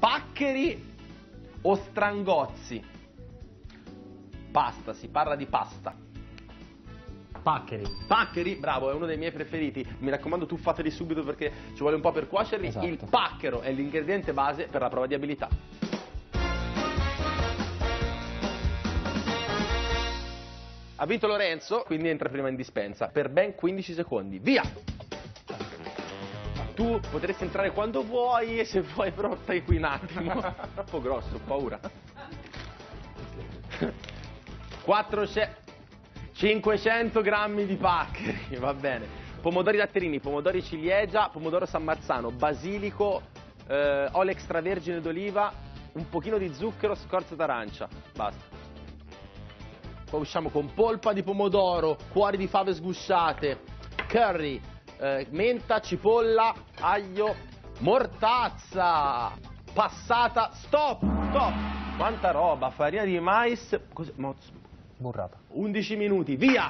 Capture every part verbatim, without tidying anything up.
Paccheri o strangozzi? Pasta, si parla di pasta. Paccheri. Paccheri, bravo, è uno dei miei preferiti. Mi raccomando, tu fateli subito perché ci vuole un po' per cuocerli. Esatto. Il pacchero è l'ingrediente base per la prova di abilità. Ha vinto Lorenzo, quindi entra prima in dispensa per ben quindici secondi. Via! Tu potresti entrare quando vuoi e se vuoi però stai qui un attimo. Troppo grosso, ho paura. quattrocento, cinquecento grammi di paccheri, va bene. Pomodori datterini, pomodori ciliegia, pomodoro San Marzano, basilico, eh, olio extravergine d'oliva, un pochino di zucchero, scorza d'arancia. Basta. Poi usciamo con polpa di pomodoro, cuori di fave sgusciate, curry, eh, menta, cipolla, aglio, mortazza, passata, stop, stop. Quanta roba, farina di mais, cos'è? Burrata. undici minuti, via!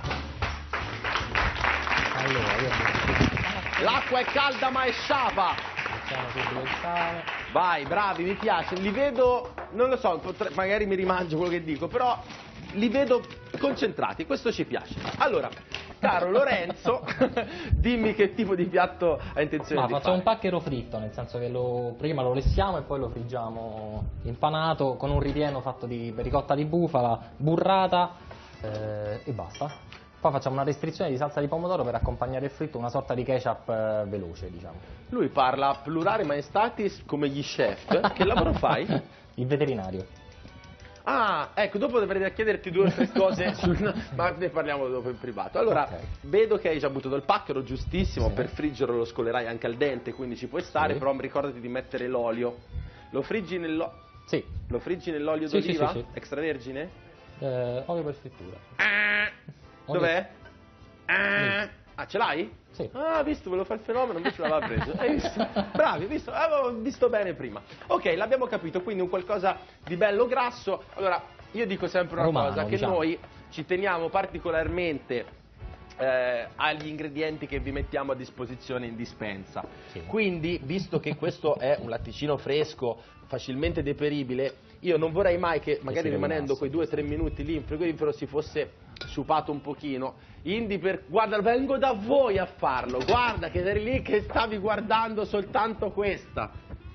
Allora, io L'acqua è calda ma è sciapa! mettiamo subito il sale. Vai, bravi, mi piace, li vedo, non lo so, potre- magari mi rimangio quello che dico, però li vedo concentrati, questo ci piace. Allora, caro Lorenzo, dimmi che tipo di piatto hai intenzione Ma di facciamo fare. un pacchero fritto, nel senso che lo, prima lo lessiamo e poi lo friggiamo impanato con un ripieno fatto di ricotta di bufala, burrata eh, e basta. Poi facciamo una restrizione di salsa di pomodoro per accompagnare il fritto, una sorta di ketchup eh, veloce, diciamo. Lui parla a plurale maestatis come gli chef. Che lavoro fai? Il veterinario. Ah, ecco, dopo dovrei da chiederti due o tre cose, sul... ma ne parliamo dopo in privato. Allora, Ok. vedo che hai già buttato il pacchero, giustissimo, Sì. per friggerlo lo scolerai anche al dente, quindi ci puoi stare, Sì. però ricordati di mettere l'olio. Lo friggi nell'olio... Sì, Lo friggi nell'olio Sì, sì, d'oliva? sì, sì. Extravergine? eh, olio per frittura. Olio- Dov'è? Ah, ah, ce l'hai? Sì. Ah, visto, volevo fare il fenomeno, invece l'aveva preso. Hai visto? Bravi, visto? Avevo visto bene prima. Ok, l'abbiamo capito, quindi un qualcosa di bello grasso. Allora, io dico sempre una Romano, cosa, che diciamo. noi ci teniamo particolarmente eh, agli ingredienti che vi mettiamo a disposizione in dispensa. Sì. Quindi, visto che questo è un latticino fresco, facilmente deperibile, io non vorrei mai che, magari si rimanendo rovinasse. quei due o tre minuti lì in frigorifero, si fosse sciupato un pochino. Indi per... guarda, vengo da voi a farlo, guarda che eri lì che stavi guardando soltanto questa.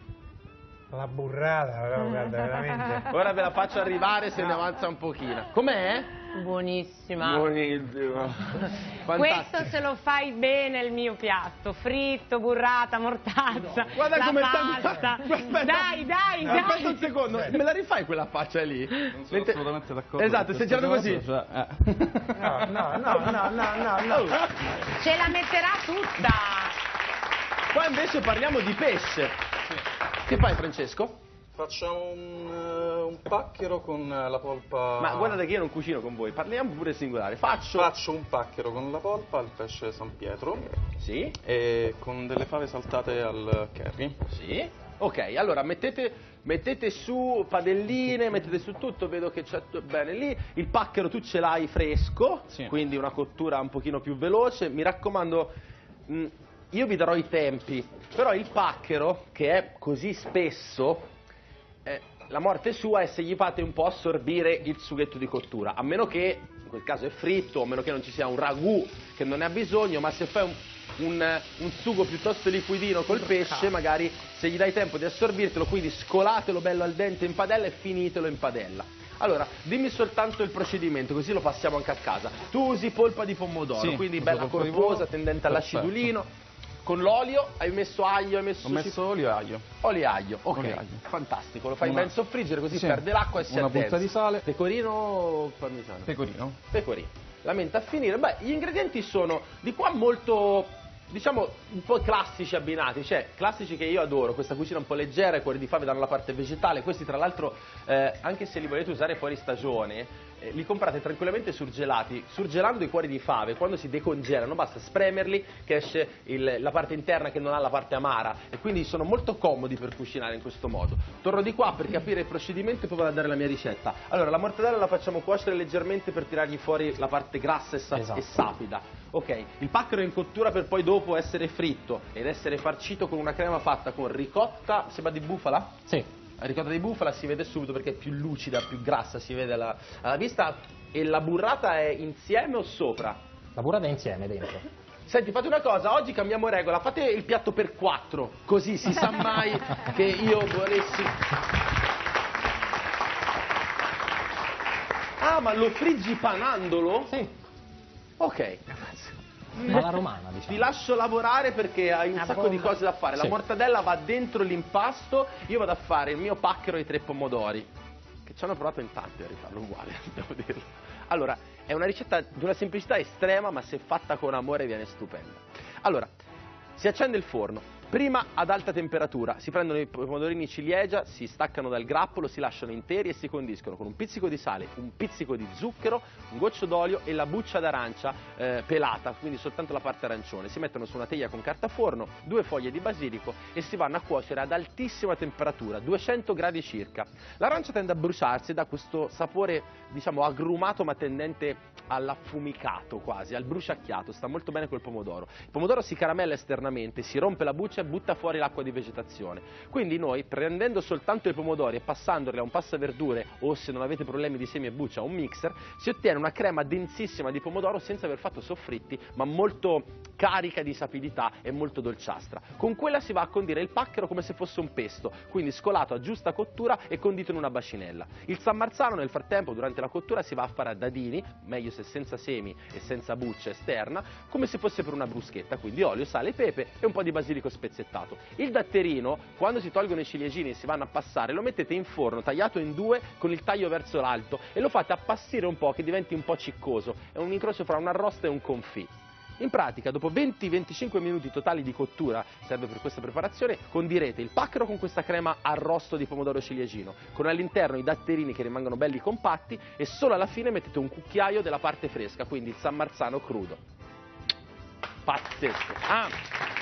La burrata, però, guarda, veramente. Ora ve la faccio arrivare se ne avanza un pochino. Com'è? Buonissima. Buonissimo. Questo se lo fai bene il mio piatto, fritto, burrata, mortazza, Guarda la come pasta. sta... Aspetta. Dai, dai, dai. Aspetta un secondo, me la rifai quella faccia lì? Non sono Mentre- assolutamente d'accordo. Esatto, con sei questa girato cosa, così. cioè, eh. No, no, no, no, no, no, no. Ce la metterà tutta. Qua invece parliamo di pesce. Che fai, Francesco? Facciamo un, eh, un pacchero con la polpa. Ma guardate che io non cucino con voi, parliamo pure singolare. Faccio... Faccio un pacchero con la polpa al pesce San Pietro Sì? e con delle fave saltate al curry. Sì. Ok, allora mettete, mettete su padelline, mettete su tutto, vedo che c'è tutto bene lì. Il pacchero tu ce l'hai fresco, Sì. quindi una cottura un pochino più veloce. Mi raccomando, mh, io vi darò i tempi, però il pacchero, che è così spesso, eh, la morte sua è se gli fate un po' assorbire il sughetto di cottura, a meno che, in quel caso è fritto, a meno che non ci sia un ragù che non ne ha bisogno, ma se fai un... Un, un sugo piuttosto liquidino col pesce, magari se gli dai tempo di assorbirtelo, quindi scolatelo bello al dente in padella e finitelo in padella. Allora, dimmi soltanto il procedimento, così lo passiamo anche a casa. Tu usi polpa di pomodoro, Sì, quindi uso bella polpa di corposa, pomodoro. tendente Perfetto. all'acidulino. Con l'olio hai messo aglio, hai messo, Ho messo olio e aglio. olio e aglio, ok, Olio e aglio. fantastico, lo fai Una- ben soffriggere così Sì, perde l'acqua e si una addensa. punta di sale. Pecorino o parmigiano? Pecorino. Pecorino. La menta a finire. Beh, gli ingredienti sono di qua molto, diciamo, un po' classici abbinati, cioè classici che io adoro, questa cucina un po' leggera, i cuori di fave danno la parte vegetale, questi tra l'altro, eh, anche se li volete usare fuori stagione, eh, li comprate tranquillamente surgelati. Surgelando i cuori di fave, quando si decongelano, basta spremerli che esce il- la parte interna che non ha la parte amara, e quindi sono molto comodi per cucinare in questo modo. Torno di qua per capire il procedimento e poi vado a dare la mia ricetta. Allora, la mortadella la facciamo cuocere leggermente per tirargli fuori la parte grassa e, sa- Esatto. e sapida. Ok, il pacchero è in cottura per poi dopo essere fritto ed essere farcito con una crema fatta con ricotta, sembra di bufala? Sì, La ricotta di bufala si vede subito perché è più lucida, più grassa, si vede alla, alla vista. E la burrata è insieme o sopra? La burrata è insieme dentro. Senti, fate una cosa, oggi cambiamo regola, fate il piatto per quattro, così si sa mai che io volessi... Ah, ma lo friggi panandolo? Sì. Ok. Alla romana, diciamo. Ti lascio lavorare perché hai un Una sacco bomba. di cose da fare. La Sì. mortadella va dentro l'impasto, io vado a fare il mio pacchero ai tre pomodori, che ci hanno provato in tanti a rifarlo uguale, devo dirlo. Allora, è una ricetta di una semplicità estrema, ma se fatta con amore viene stupenda. Allora, si accende il forno. Prima ad alta temperatura, si prendono i pomodorini ciliegia, si staccano dal grappolo, si lasciano interi e si condiscono con un pizzico di sale, un pizzico di zucchero, un goccio d'olio e la buccia d'arancia eh, pelata, quindi soltanto la parte arancione. Si mettono su una teglia con carta forno, due foglie di basilico e si vanno a cuocere ad altissima temperatura, duecento gradi circa. L'arancia tende a bruciarsi e dà questo sapore, diciamo, agrumato ma tendente all'affumicato quasi, al bruciacchiato, sta molto bene col pomodoro. Il pomodoro si caramella esternamente, si rompe la buccia e butta fuori l'acqua di vegetazione. Quindi noi, prendendo soltanto i pomodori e passandoli a un passaverdure o, se non avete problemi di semi e buccia, a un mixer, si ottiene una crema densissima di pomodoro senza aver fatto soffritti, ma molto carica di sapidità e molto dolciastra. Con quella si va a condire il pacchero come se fosse un pesto, quindi scolato a giusta cottura e condito in una bacinella. Il San Marzano nel frattempo, durante la cottura, si va a fare a dadini, meglio se senza semi e senza buccia esterna, come se fosse per una bruschetta, quindi olio, sale, pepe e un po' di basilico spezzettato. Il datterino, quando si tolgono i ciliegini e si vanno a passare, lo mettete in forno tagliato in due con il taglio verso l'alto e lo fate appassire un po' che diventi un po' ciccoso, è un incrocio fra un arrosto e un confit. In pratica, dopo venti venticinque minuti totali di cottura, serve per questa preparazione, condirete il pacchero con questa crema arrosto di pomodoro ciliegino, con all'interno i datterini che rimangono belli compatti e solo alla fine mettete un cucchiaio della parte fresca, quindi il San Marzano crudo. Pazzesco! Ah!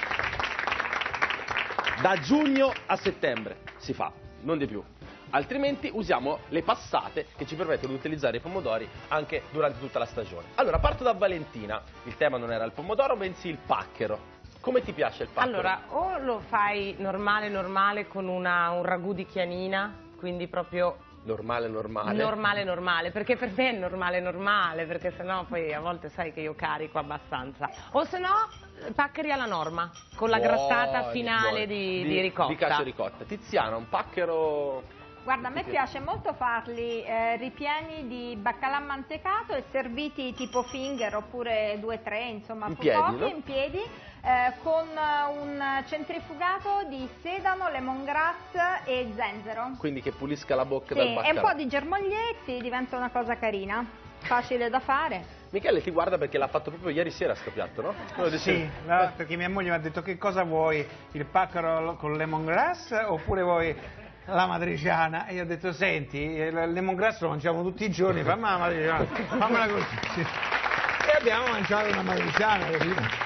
Da giugno a settembre si fa, non di più. Altrimenti usiamo le passate che ci permettono di utilizzare i pomodori anche durante tutta la stagione. Allora, parto da Valentina. Il tema non era il pomodoro, bensì il pacchero. Come ti piace il pacchero? Allora, o lo fai normale normale con una, un ragù di chianina, quindi proprio Normale, normale. normale normale, perché per me è normale normale, perché sennò poi a volte sai che io carico abbastanza. O se no, paccheri alla norma, con la Buoni, grattata finale buoni. di, di, di ricotta. Di cacio ricotta. Tiziana, un pacchero... Guarda, a me piace molto farli eh, ripieni di baccalà mantecato e serviti tipo finger oppure due tre, insomma, In piedi, pochi no? in piedi, eh, con un centrifugato di sedano, lemongrass e zenzero. Quindi che pulisca la bocca Sì, dal e baccalà. un po' di germoglietti, diventa una cosa carina, facile da fare. Michele ti guarda perché l'ha fatto proprio ieri sera sto piatto, no? Quello di Sì, sera. no, perché mia moglie mi ha detto che cosa vuoi, il pacchero con lemongrass oppure vuoi la matriciana? E io ho detto, senti, il lemongrass lo mangiamo tutti i giorni, fammi la matriciana, fammela così. E abbiamo mangiato una matriciana, capito?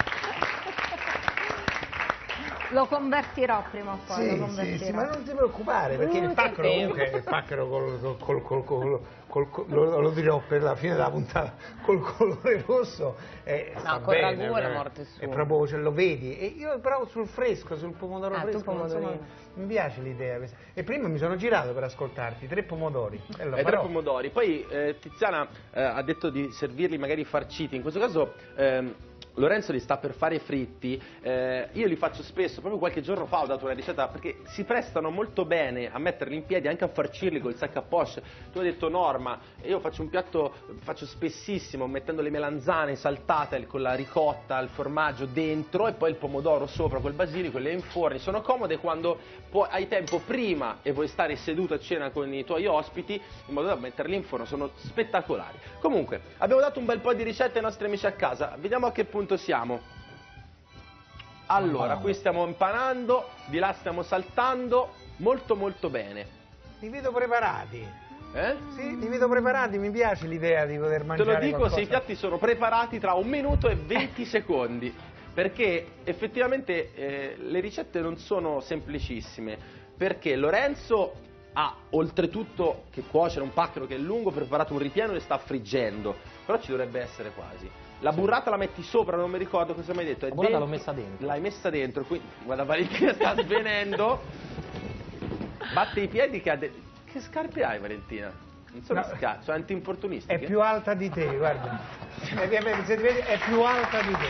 Lo convertirò prima o poi, lo Sì, sì, convertirò. sì, ma non ti preoccupare, perché il pacchero comunque, il pacchero col, col, col, col, col, col- lo, lo dirò per la fine della puntata, col colore rosso, eh, sta col bene, ragù è la eh, morte sua. è proprio, cioè, lo vedi, e io però sul fresco, sul pomodoro Ah, tu fresco, pomodorino. insomma, mi piace l'idea questa. E prima mi sono girato per ascoltarti, tre pomodori, e lo E tre farò. pomodori. Poi eh, Tiziana eh, ha detto di servirli magari farciti. In questo caso ehm, Lorenzo li sta per fare fritti. Eh, io li faccio spesso, proprio qualche giorno fa ho dato una ricetta perché si prestano molto bene a metterli in piedi, anche a farcirli col sac à poche. Tu hai detto Norma, io faccio un piatto, faccio spessissimo mettendo le melanzane saltate con la ricotta, il formaggio dentro e poi il pomodoro sopra col basilico e le inforni. Sono comode quando puoi- hai tempo prima e vuoi stare seduto a cena con i tuoi ospiti in modo da metterli in forno, sono spettacolari. Comunque, abbiamo dato un bel po' di ricette ai nostri amici a casa, vediamo a che punto siamo. Allora, qui stiamo impanando, di là stiamo saltando, molto molto bene. Li vedo preparati. Eh? Sì, li vedo preparati, mi piace l'idea di poter Te mangiare lo dico qualcosa. se i piatti sono preparati tra un minuto e venti secondi, perché effettivamente eh, le ricette non sono semplicissime, perché Lorenzo ha oltretutto che cuocere un pacchero che è lungo, preparato un ripieno e sta friggendo, però ci dovrebbe essere quasi. La burrata la metti sopra, non mi ricordo cosa mi hai detto. È La burrata dentro- l'ho messa dentro. L'hai messa dentro, quindi guarda Valentina sta svenendo. batte i piedi che ha... De... Che scarpe hai, Valentina? Non sono No. scarpe, sono anti-infortunistiche. È più alta di te, guarda. Se ti vedi, è più alta di te.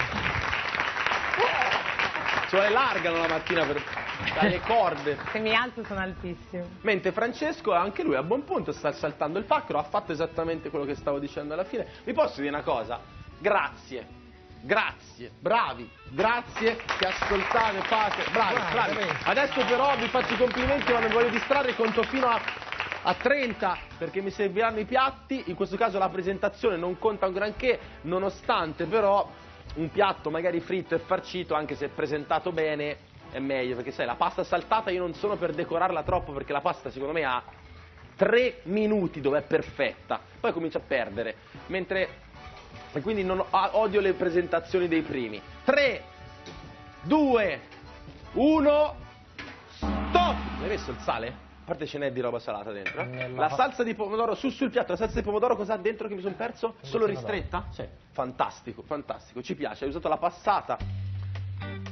Ci vuole larga la mattina per dare le corde. Se mi alzo sono altissimo. Mentre Francesco, anche lui a buon punto, sta saltando il pacchero, ha fatto esattamente quello che stavo dicendo alla fine. Vi posso dire una cosa? Grazie, grazie, bravi, grazie che ascoltate, fate, bravi, bravi. Adesso però vi faccio i complimenti, ma non voglio distrarre, conto fino a, a trenta, perché mi serviranno i piatti. In questo caso la presentazione non conta un granché, nonostante però un piatto magari fritto e farcito, anche se presentato bene, è meglio, perché sai, la pasta saltata io non sono per decorarla troppo, perché la pasta secondo me ha tre minuti dove è perfetta, poi comincia a perdere, mentre, e quindi non, odio le presentazioni dei primi. tre, due, uno, stop! Hai messo il sale? A parte ce n'è di roba salata dentro. Nella La fa- salsa di pomodoro, su sul piatto, la salsa di pomodoro cos'ha dentro che mi sono perso? Solo pomodoro. ristretta? Sì. Fantastico, fantastico, ci piace, hai usato la passata